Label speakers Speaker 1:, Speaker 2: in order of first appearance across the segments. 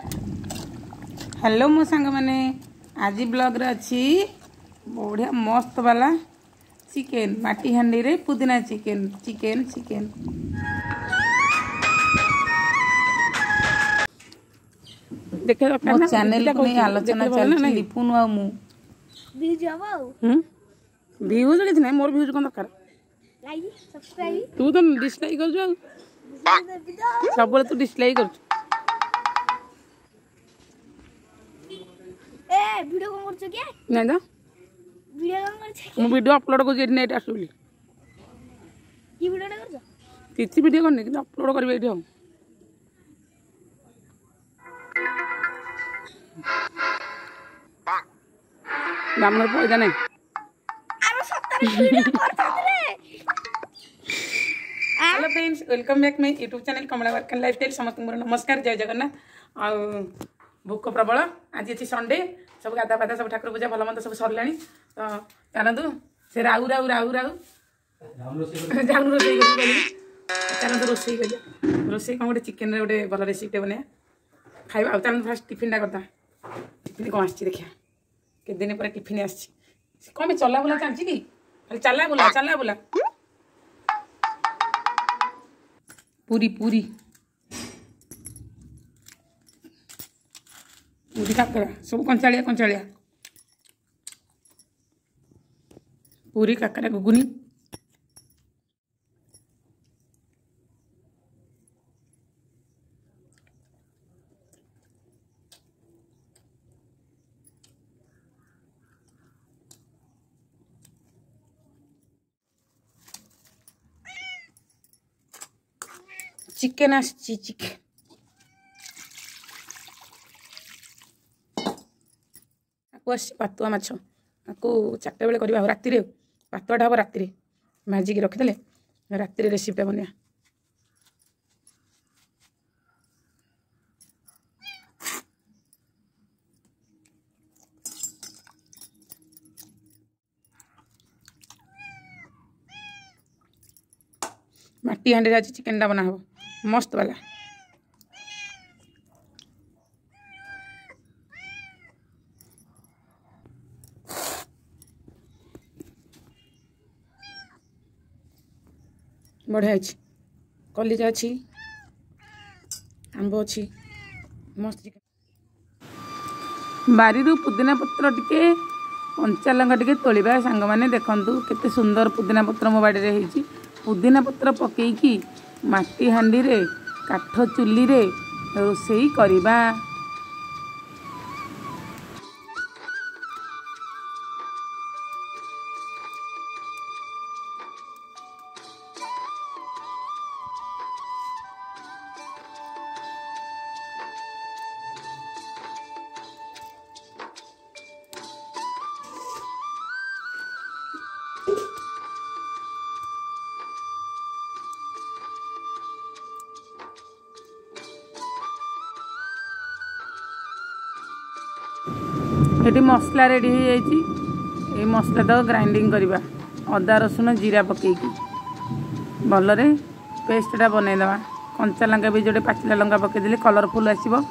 Speaker 1: Hello मो सांग मैंने आज ब्लॉग रे अच्छी बढ़िया मस्त वाला चिकेन माटी हांडी रे पुदीना चिकेन चिकेन चिकेन
Speaker 2: देखे
Speaker 1: मो चैनल को नहीं आलोचना चलची लिपुन आ मु
Speaker 3: व्यूज आवा
Speaker 2: व्यूज किछ नै मोर व्यूज कोन दरकार
Speaker 3: लाइक सब्सक्राइब
Speaker 2: तू तो डिसलाइक कर जो सब बोले तू डिसलाइक कर
Speaker 3: ए वीडियो कोन करछ के
Speaker 2: नै दा
Speaker 3: वीडियो कोन करछ
Speaker 2: मु वीडियो अपलोड को जेडी नेट आसुली
Speaker 3: की वीडियो करछ
Speaker 2: किछि वीडियो करनी कि अपलोड करबे एठी हम नामर पैसा नै
Speaker 3: आरो 70 वीडियो करछ रे
Speaker 1: hello friends welcome back my YouTube channel Kamala work and lifestyle समस्त मोर नमस्कार जय जगन्नाथ आ भूख प्रबल आज अच्छी संडे सब गाधा पाधा सब ठाकुर पूजा भल मंद सब सरलानी तो चलतु से राउ राउ राउ राउ जाऊन रोसे चलतु रोसे रोसे कौन गोटे चिकेन गोटे भल रेसिपी बना खाଇବା ଆଉ चलतु फास्ट टिफिन करता टिफिन कौन आसी देखिया के दिन पर टिफिन आसी कौन चला बुला चलची कि खाली चला बुला पूरी पूरी पूरी काकरा सब कंचालिया पूरी काकरा गुगुनी चिकेन आसी चिकेन पातुआ माछ आपको 4टा बेले करवा राति पातुआटा हम राति भाजिकी रखीदे राति रेसिपीटा बनिया माटी हांडी आज चिकेन बना हो मस्त वाला बढ़िया अच्छी कलिजा अच्छी आंब अच्छी मस्त चिकेन बारी पुदीना पत्र टिके कंचा लंका टिके तोलिबा सांग माने देखंतु केते सुंदर पुदीना पत्र मो बाड़ी रे हेची पुदीना पत्र पकेकी माटी हांडी रे काठ चुली रे रोसई करिबा ये मसला रेडी हो जाए मसला तो ग्राइंडिंग करवा अदा रसुण जीरा पकईकी भलरे पेस्टा बनईदे कंचा लंका भी जोटे पाचिला लंका पकईदे कलरफुल आसो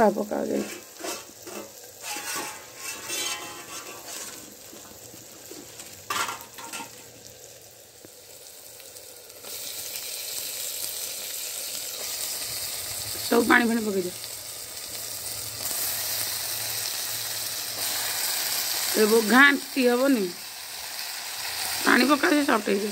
Speaker 1: पका पका जाए सब पानी फानी पकई दे वो घाटी हेनी पानी पका दे सफ्ट हो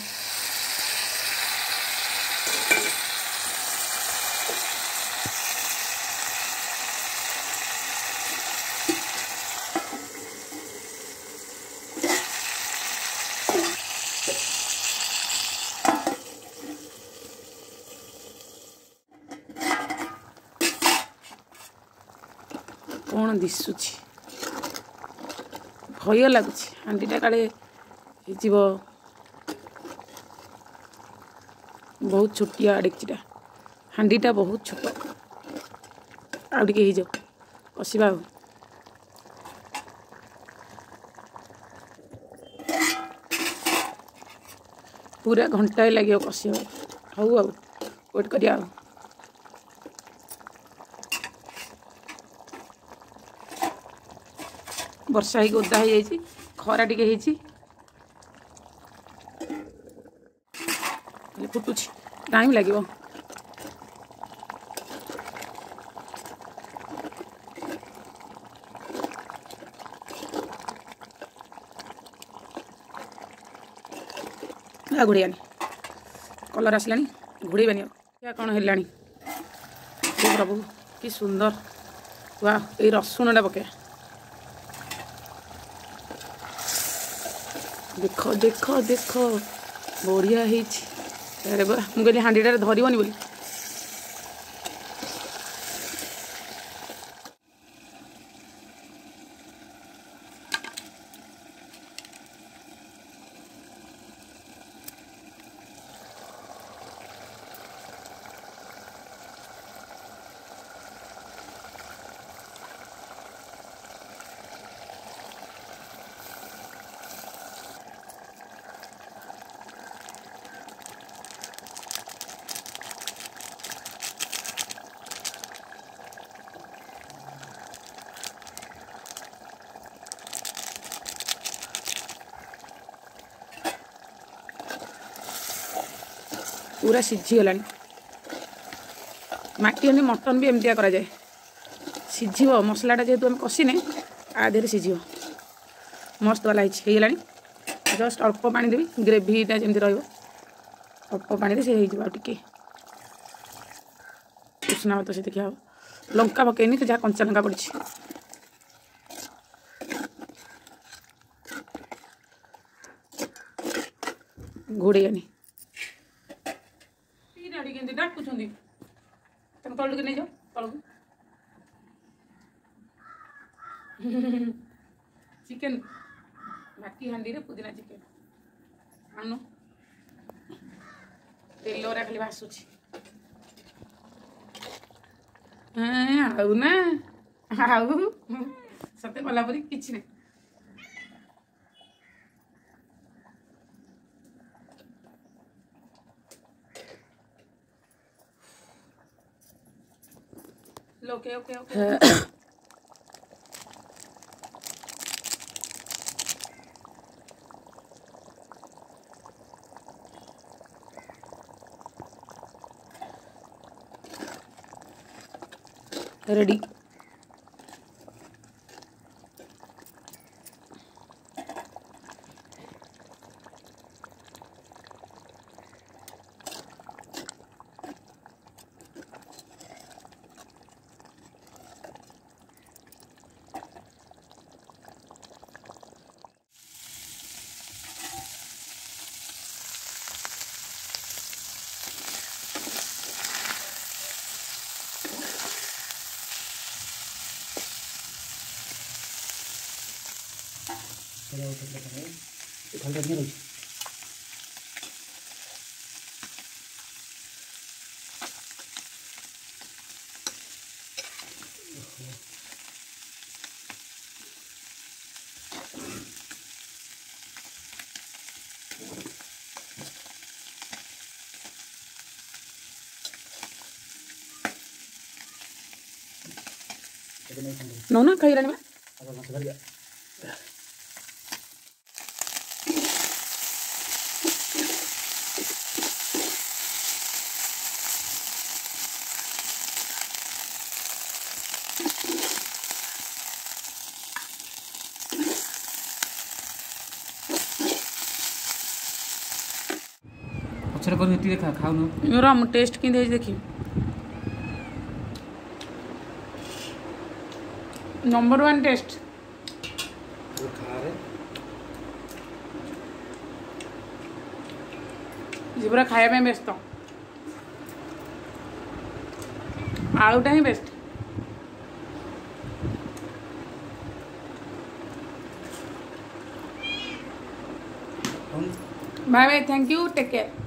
Speaker 1: कौन दिशुची भय लगुच हांडीटा काले बहुत छोटिया डेक्चीटा हांडीटा बहुत छोट आगे हो कषा पूरा घंटाए लगे कषा हऊ आ वेट करिया वर्षा ही ओदा हो जाए खरा टी फुटुच टाइम लगे घोड़ानी कलर आसला घोड़ानी क्या कौन है प्रभु कि सुंदर वाह ये रसुणटा पके देख देख देख बढ़िया अरे बा मुझे कहली हांडीटा धरबनी बोली पूरा सीझीगला माटी हंडी मटन भी एमतिया करा जाए सीझ मसलाटा जेहेतु आम कषिने आधे सीझ मस्त वाला होगला जस्ट अल्प पानी देवी ग्रेवीटा जमी रल्प पानी से टे उष्णा भात से देखा लंका पकईनी तो जहाँ कंचा लंका पड़ी घोड़ानी डाकुंट तल के नहीं जाओ तल चिकेन माटी हांडी पुदीना चिकेन आनु तेलरा खाली भासुची आउ ना आउ सत्य कला परी किछि नहीं okay okay okay ready now ना खाई रानी
Speaker 2: पछरे कर हेती देखा खाऊ न
Speaker 1: मेरा हम टेस्ट कि देखी नंबर 1 टेस्ट पूरा खाया बेस्ट आलूटा ही best bye bye thank you take care.